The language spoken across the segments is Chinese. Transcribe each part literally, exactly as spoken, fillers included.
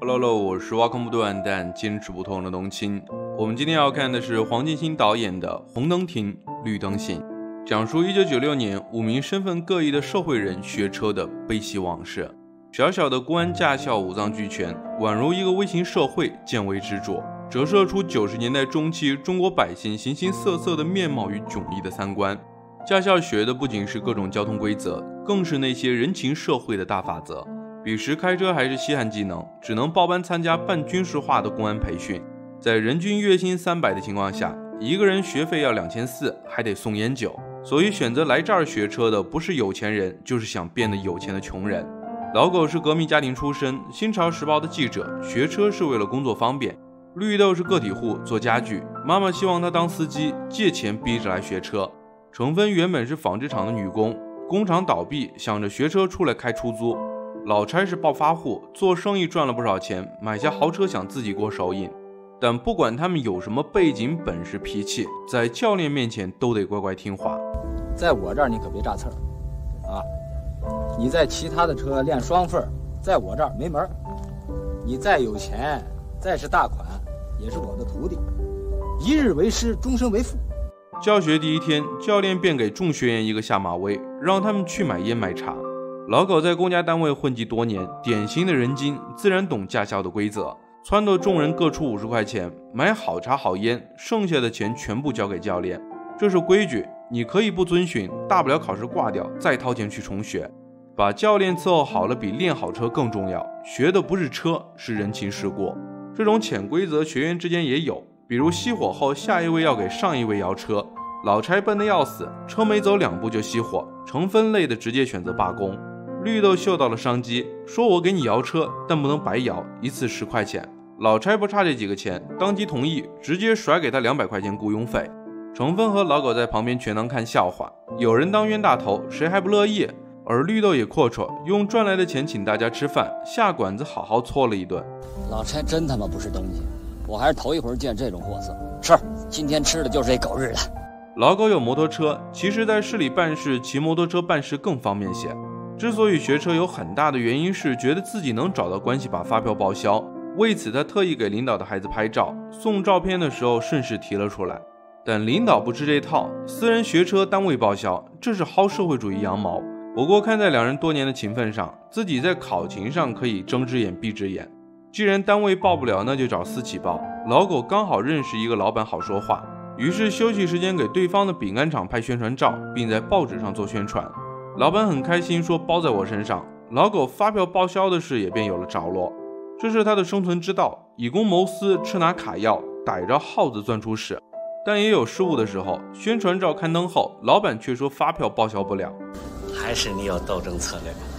Hello Hello， 我是挖坑不断但坚持不痛的农青。我们今天要看的是黄建新导演的《红灯停，绿灯行》，讲述一九九六年五名身份各异的社会人学车的悲喜往事。小小的公安驾校五脏俱全，宛如一个微型社会见微知著，折射出九十年代中期中国百姓形形色色的面貌与迥异的三观。驾校学的不仅是各种交通规则，更是那些人情社会的大法则。彼时开车还是稀罕技能，只能报班参加半军事化的公安培训。在人均月薪三百的情况下，一个人学费要两千四，还得送烟酒。所以选择来这儿学车的不是有钱人，就是想变得有钱的穷人。老狗是革命家庭出身，新潮时报的记者，学车是为了工作方便。绿豆是个体户，做家具，妈妈希望他当司机，借钱逼着来学车。程芬原本是纺织厂的女工，工厂倒闭，想着学车出来开出租。老差是暴发户，做生意赚了不少钱，买下豪车想自己过手瘾。但不管他们有什么背景、本事、脾气，在教练面前都得乖乖听话。 在我这儿你可别炸刺儿啊！你在其他的车练双份，在我这儿没门儿。你再有钱，再是大款，也是我的徒弟。一日为师，终身为父。 教学第一天，教练便给众学员一个下马威，让他们去买烟买茶。老狗在公家单位混迹多年，典型的人精，自然懂驾校的规则，撺掇众人各出五十块钱买好茶好烟，剩下的钱全部交给教练。这是规矩，你可以不遵循，大不了考试挂掉，再掏钱去重学。把教练伺候好了比练好车更重要，学的不是车，是人情世故。这种潜规则学员之间也有，比如熄火后下一位要给上一位摇车，老差笨得要死，车没走两步就熄火，成分类的直接选择罢工。绿豆嗅到了商机，说我给你摇车，但不能白摇，一次十块钱。老差不差这几个钱，当即同意，直接甩给他两百块钱雇佣费。程芬和老狗在旁边全当看笑话，有人当冤大头，谁还不乐意？而绿豆也阔绰，用赚来的钱请大家吃饭，下馆子好好搓了一顿。 老差真他妈不是东西，我还是头一回见这种货色。是，今天吃的就是这狗日的。 老狗有摩托车，其实在市里办事，骑摩托车办事更方便些。之所以学车有很大的原因是觉得自己能找到关系把发票报销，为此他特意给领导的孩子拍照，送照片的时候顺势提了出来。但领导不吃这套，私人学车单位报销，这是薅社会主义羊毛。不过看在两人多年的情分上，自己在考勤上可以睁只眼闭只眼。既然单位报不了，那就找私企报。老狗刚好认识一个老板好说话，于是休息时间给对方的饼干厂拍宣传照，并在报纸上做宣传。老板很开心，说包在我身上。老狗发票报销的事也便有了着落，这是他的生存之道，以公谋私，吃拿卡要，逮着耗子钻出屎。但也有失误的时候，宣传照刊登后，老板却说发票报销不了。 还是你有斗争策略吧，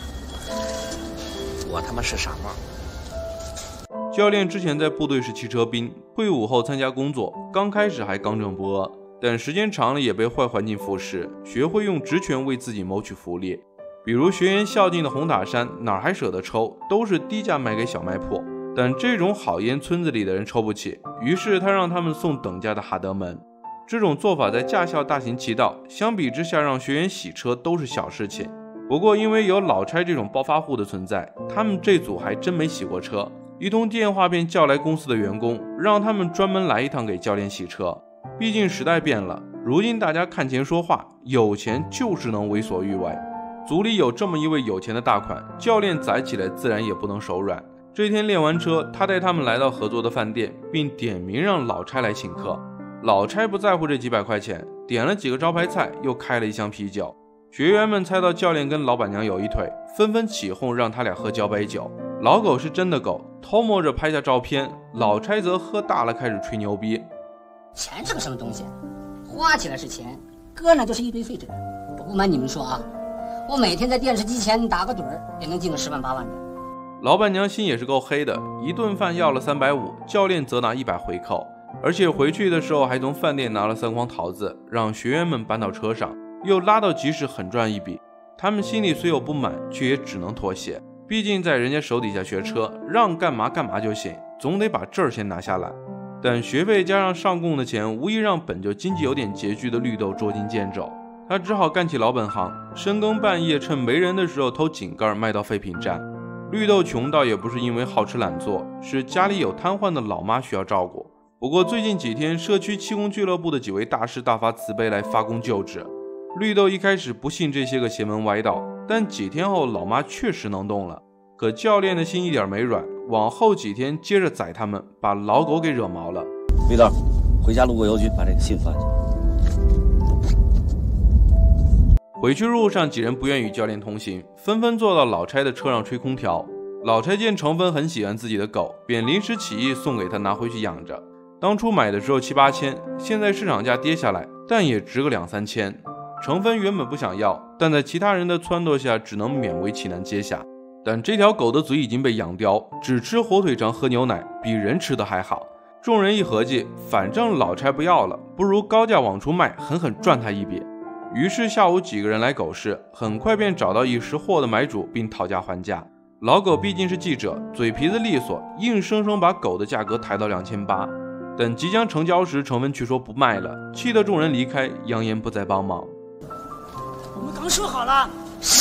我他妈是傻帽。 教练之前在部队是汽车兵，退伍后参加工作，刚开始还刚正不阿，但时间长了也被坏环境腐蚀，学会用职权为自己谋取福利。比如学员孝敬的红塔山，哪还舍得抽，都是低价卖给小卖铺。但这种好烟村子里的人抽不起，于是他让他们送等价的哈德门。这种做法在驾校大行其道，相比之下让学员洗车都是小事情。不过因为有老差这种暴发户的存在，他们这组还真没洗过车。一通电话便叫来公司的员工，让他们专门来一趟给教练洗车。毕竟时代变了，如今大家看钱说话，有钱就是能为所欲为。组里有这么一位有钱的大款，教练宰起来自然也不能手软。这天练完车，他带他们来到合作的饭店，并点名让老差来请客。老差不在乎这几百块钱，点了几个招牌菜，又开了一箱啤酒。学员们猜到教练跟老板娘有一腿，纷纷起哄让他俩喝交杯酒。老狗是真的狗，偷摸着拍下照片，老差则喝大了开始吹牛逼。 钱是个什么东西？花起来是钱，搁那就是一堆废纸。我不瞒你们说啊，我每天在电视机前打个盹儿，也能进个十万八万的。 老板娘心也是够黑的，一顿饭要了三百五，教练则拿一百回扣，而且回去的时候还从饭店拿了三筐桃子，让学员们搬到车上，又拉到集市狠赚一笔。他们心里虽有不满，却也只能妥协，毕竟在人家手底下学车，让干嘛干嘛就行，总得把这儿先拿下来。但学费加上上供的钱，无疑让本就经济有点拮据的绿豆捉襟见肘。他只好干起老本行，深更半夜趁没人的时候偷井盖卖到废品站。 绿豆穷倒也不是因为好吃懒做，是家里有瘫痪的老妈需要照顾。不过最近几天，社区气功俱乐部的几位大师大发慈悲来发功救治。绿豆一开始不信这些个邪门歪道，但几天后老妈确实能动了。可教练的心一点没软，往后几天接着宰他们，把老狗给惹毛了。 绿豆，回家路过邮局把这个信放下。 回去路上，几人不愿与教练同行，纷纷坐到老差的车上吹空调。老差见程芬很喜欢自己的狗，便临时起意送给他拿回去养着。当初买的时候七八千，现在市场价跌下来，但也值个两三千。程芬原本不想要，但在其他人的撺掇下，只能勉为其难接下。但这条狗的嘴已经被养刁，只吃火腿肠喝牛奶，比人吃的还好。众人一合计，反正老差不要了，不如高价往出卖，狠狠赚他一笔。于是下午几个人来狗市，很快便找到一识货的买主，并讨价还价。老狗毕竟是记者，嘴皮子利索，硬生生把狗的价格抬到两千八。等即将成交时，程芬却说不卖了，气得众人离开，扬言不再帮忙。 我们刚说好了。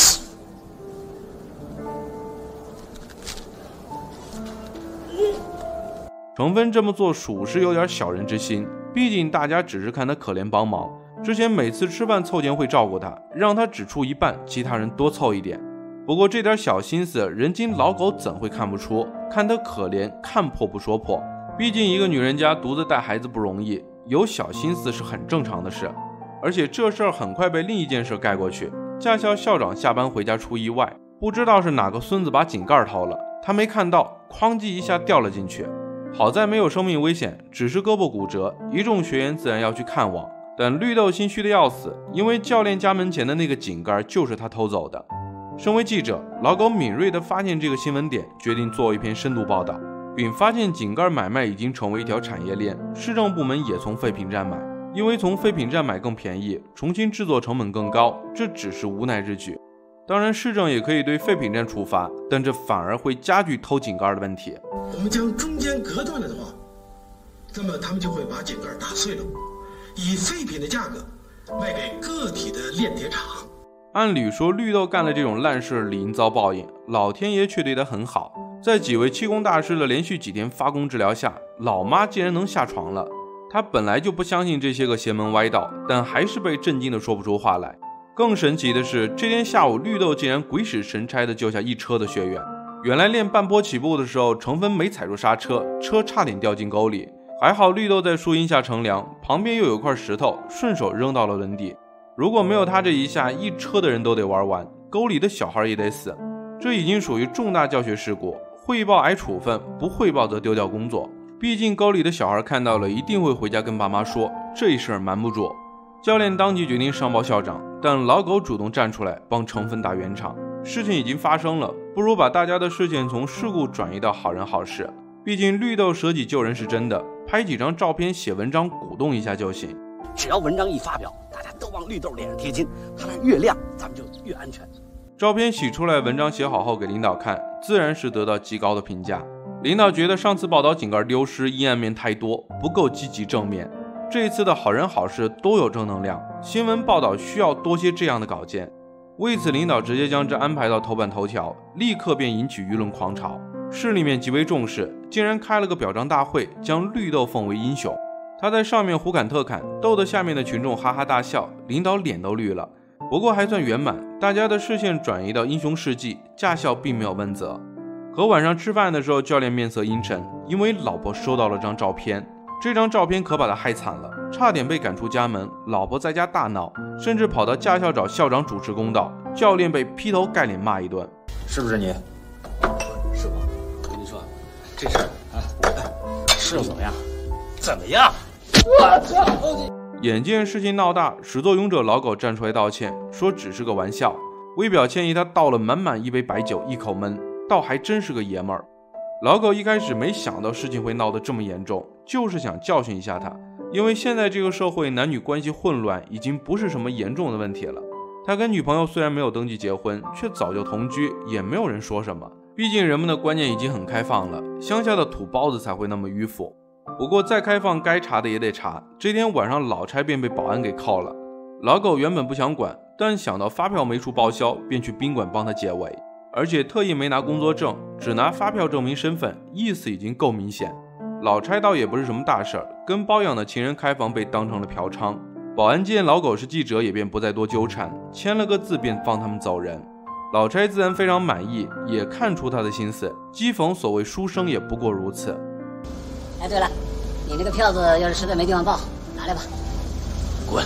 程芬这么做属实有点小人之心，毕竟大家只是看他可怜帮忙。之前每次吃饭凑钱会照顾他，让他只出一半，其他人多凑一点。不过这点小心思，人精老狗怎会看不出？看他可怜，看破不说破。毕竟一个女人家独自带孩子不容易，有小心思是很正常的事。而且这事儿很快被另一件事盖过去。驾校校长下班回家出意外，不知道是哪个孙子把井盖掏了，他没看到，哐叽一下掉了进去。好在没有生命危险，只是胳膊骨折，一众学员自然要去看望。但绿豆心虚的要死，因为教练家门前的那个井盖就是他偷走的。身为记者，老狗敏锐地发现这个新闻点，决定做一篇深度报道，并发现井盖买卖已经成为一条产业链，市政部门也从废品站买，因为从废品站买更便宜，重新制作成本更高，这只是无奈之举。当然市政也可以对废品站处罚，但这反而会加剧偷井盖的问题。 我们将中间隔断了的话，那么他们就会把井盖打碎了，以废品的价格卖给个体的炼铁厂。 按理说绿豆干了这种烂事理应遭报应，老天爷却对他很好。在几位气功大师的连续几天发功治疗下，老妈竟然能下床了。她本来就不相信这些个邪门歪道，但还是被震惊的说不出话来。更神奇的是，这天下午绿豆竟然鬼使神差的救下一车的学员。原来练半坡起步的时候，程芬没踩住刹车，车差点掉进沟里，还好绿豆在树荫下乘凉，旁边又有块石头，顺手扔到了轮底。如果没有他这一下，一车的人都得玩完，沟里的小孩也得死。这已经属于重大教学事故，汇报挨处分，不汇报则丢掉工作。毕竟沟里的小孩看到了，一定会回家跟爸妈说，这事儿瞒不住。教练当即决定上报校长，但老狗主动站出来帮程芬打圆场。事情已经发生了，不如把大家的视线从事故转移到好人好事。毕竟绿豆舍己救人是真的，拍几张照片写文章鼓动一下就行。 只要文章一发表，大家都往绿豆脸上贴金，它俩越亮，咱们就越安全。 照片洗出来，文章写好后给领导看，自然是得到极高的评价。领导觉得上次报道井盖丢失阴暗面太多，不够积极正面。这一次的好人好事都有正能量，新闻报道需要多些这样的稿件。为此，领导直接将这安排到头版头条，立刻便引起舆论狂潮。市里面极为重视，竟然开了个表彰大会，将绿豆奉为英雄。他在上面胡侃特侃，逗得下面的群众哈哈大笑，领导脸都绿了。不过还算圆满，大家的视线转移到英雄事迹，驾校并没有问责。可晚上吃饭的时候，教练面色阴沉，因为老婆收到了张照片。这张照片可把他害惨了，差点被赶出家门，老婆在家大闹，甚至跑到驾校找校长主持公道，教练被劈头盖脸骂一顿。 是不是你？ 是我。我跟你说，这事儿啊，是怎么样？怎么样？ 我操！ 眼见事情闹大，始作俑者老狗站出来道歉，说只是个玩笑。为表歉意，他倒了满满一杯白酒，一口闷，倒还真是个爷们儿。老狗一开始没想到事情会闹得这么严重，就是想教训一下他，因为现在这个社会男女关系混乱已经不是什么严重的问题了。他跟女朋友虽然没有登记结婚，却早就同居，也没有人说什么。毕竟人们的观念已经很开放了，乡下的土包子才会那么迂腐。不过再开放，该查的也得查。这天晚上老差便被保安给铐了。老狗原本不想管，但想到发票没处报销，便去宾馆帮他解围。 而且特意没拿工作证，只拿发票证明身份，意思已经够明显。老差倒也不是什么大事儿，跟包养的情人开房被当成了嫖娼。保安见老狗是记者，也便不再多纠缠，签了个字便放他们走人。老差自然非常满意，也看出他的心思，讥讽所谓书生也不过如此。 哎，对了，你那个票子要是实在没地方报，拿来吧。 滚！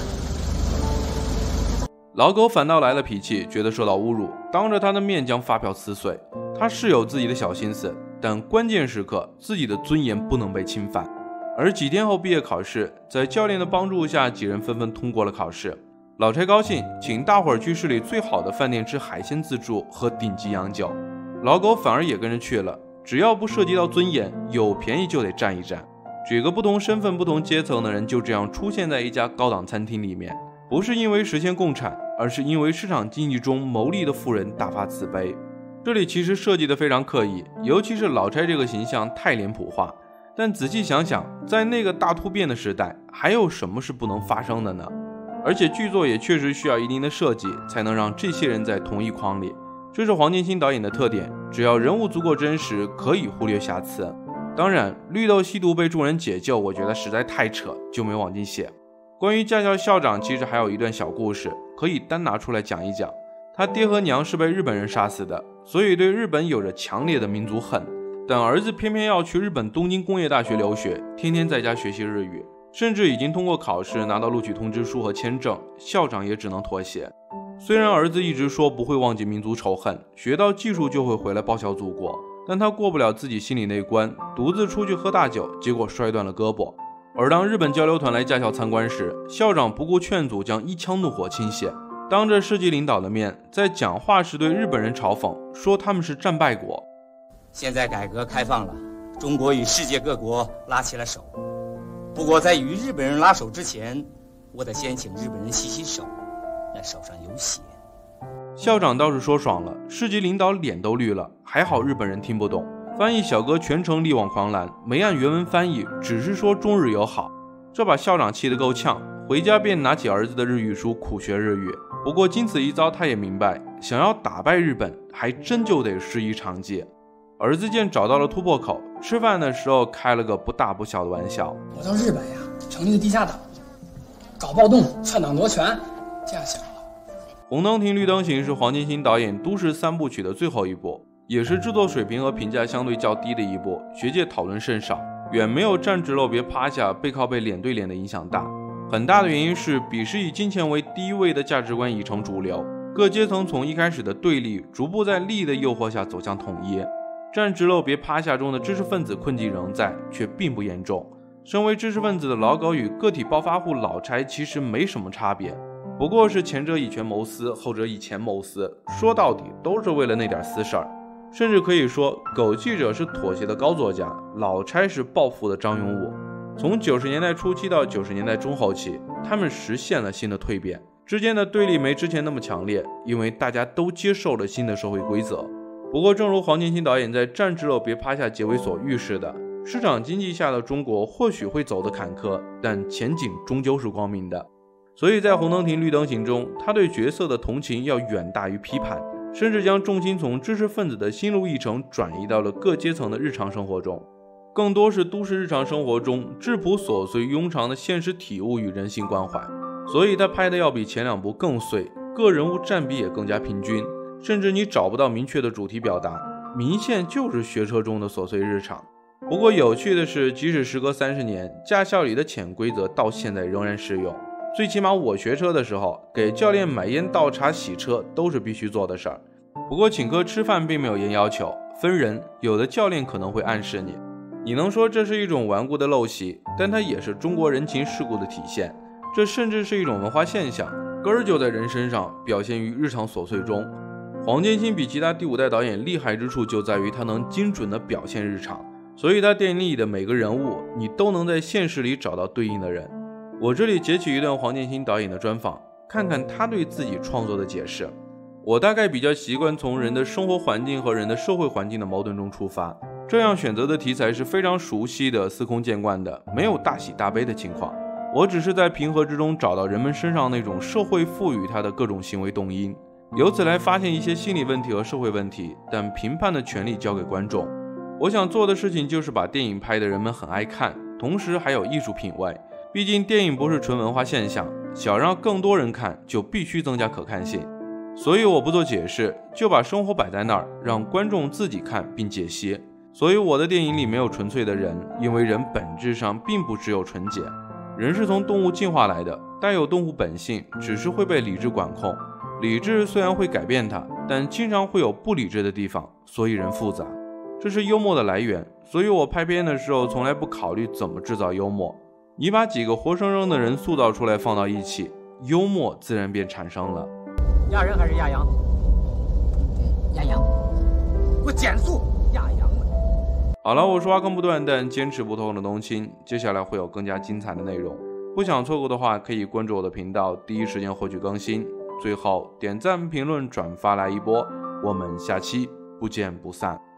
老狗反倒来了脾气，觉得受到侮辱，当着他的面将发票撕碎。他是有自己的小心思，但关键时刻自己的尊严不能被侵犯。而几天后毕业考试，在教练的帮助下，几人纷纷通过了考试。老差高兴，请大伙儿去市里最好的饭店吃海鲜自助和顶级洋酒。老狗反而也跟着去了，只要不涉及到尊严，有便宜就得占一占。几个不同身份、不同阶层的人就这样出现在一家高档餐厅里面，不是因为实现共产，而是因为市场经济中牟利的富人大发慈悲。这里其实设计得非常刻意，尤其是老差这个形象太脸谱化。但仔细想想，在那个大突变的时代，还有什么是不能发生的呢？而且剧作也确实需要一定的设计，才能让这些人在同一框里。这是黄建新导演的特点，只要人物足够真实，可以忽略瑕疵。当然，绿豆吸毒被众人解救，我觉得实在太扯，就没往进写。关于驾校校长，其实还有一段小故事，可以单拿出来讲一讲。他爹和娘是被日本人杀死的，所以对日本有着强烈的民族恨。但儿子偏偏要去日本东京工业大学留学，天天在家学习日语，甚至已经通过考试拿到录取通知书和签证，校长也只能妥协。虽然儿子一直说不会忘记民族仇恨，学到技术就会回来报效祖国，但他过不了自己心里那关，独自出去喝大酒，结果摔断了胳膊。而当日本交流团来驾校参观时，校长不顾劝阻，将一腔怒火倾泻，当着世纪领导的面，在讲话时对日本人嘲讽，说他们是战败国。 现在改革开放了，中国与世界各国拉起了手。不过在与日本人拉手之前，我得先请日本人洗洗手，那手上有血。 校长倒是说爽了，市级领导脸都绿了，还好日本人听不懂。翻译小哥全程力挽狂澜，没按原文翻译，只是说中日友好。这把校长气得够呛，回家便拿起儿子的日语书苦学日语。不过经此一遭，他也明白，想要打败日本，还真就得师夷长技。儿子见找到了突破口，吃饭的时候开了个不大不小的玩笑。 我到日本呀，成立个地下党，搞暴动，篡党夺权，这样想了。 红灯停绿灯行是黄建新导演都市三部曲的最后一部，也是制作水平和评价相对较低的一部，学界讨论甚少，远没有站直了别趴下背靠背脸对脸的影响大。很大的原因是鄙视以金钱为第一位的价值观已成主流，各阶层从一开始的对立，逐步在利益的诱惑下走向统一。站直了别趴下中的知识分子困境仍在，却并不严重。身为知识分子的老狗与个体暴发户老差其实没什么差别，不过是前者以权谋私，后者以钱谋私，说到底都是为了那点私事儿。甚至可以说，狗记者是妥协的高作家，老差是暴富的张永武。从九十年代初期到九十年代中后期，他们实现了新的蜕变，之间的对立没之前那么强烈，因为大家都接受了新的社会规则。不过正如黄建新导演在站直了别趴下结尾所预示的，市场经济下的中国或许会走得坎坷，但前景终究是光明的。所以在红灯停绿灯行中，他对角色的同情要远大于批判，甚至将重心从知识分子的心路历程转移到了各阶层的日常生活中，更多是都市日常生活中质朴琐碎庸常的现实体悟与人性关怀。所以他拍的要比前两部更碎，个人物占比也更加平均，甚至你找不到明确的主题表达，明线就是学车中的琐碎日常。不过有趣的是，即使时隔三十年，驾校里的潜规则到现在仍然适用。最起码我学车的时候，给教练买烟倒茶洗车都是必须做的事儿。不过请客吃饭并没有严要求，分人，有的教练可能会暗示你，你能说这是一种顽固的陋习，但它也是中国人情世故的体现，这甚至是一种文化现象，根儿就在人身上，表现于日常琐碎中。黄建新比其他第五代导演厉害之处就在于他能精准地表现日常，所以他电影里的每个人物，你都能在现实里找到对应的人。我这里截取一段黄建新导演的专访，看看他对自己创作的解释。我大概比较习惯从人的生活环境和人的社会环境的矛盾中出发，这样选择的题材是非常熟悉的、司空见惯的，没有大喜大悲的情况。我只是在平和之中找到人们身上那种社会赋予他的各种行为动因。 由此来发现一些心理问题和社会问题，但评判的权利交给观众。我想做的事情就是把电影拍的人们很爱看，同时还有艺术品味。毕竟电影不是纯文化现象，想让更多人看，就必须增加可看性。所以我不做解释，就把生活摆在那儿，让观众自己看并解析。所以我的电影里没有纯粹的人，因为人本质上并不只有纯洁，人是从动物进化来的，带有动物本性，只是会被理智管控。理智虽然会改变它，但经常会有不理智的地方，所以人复杂。这是幽默的来源，所以我拍片的时候从来不考虑怎么制造幽默。你把几个活生生的人塑造出来放到一起，幽默自然便产生了。 压人还是压羊？ 压羊。 给我减速！压羊了。 好了，我是挖坑不断但坚持不透的冬青，接下来会有更加精彩的内容，不想错过的话，可以关注我的频道，第一时间获取更新。最后点赞、评论、转发来一波，我们下期不见不散。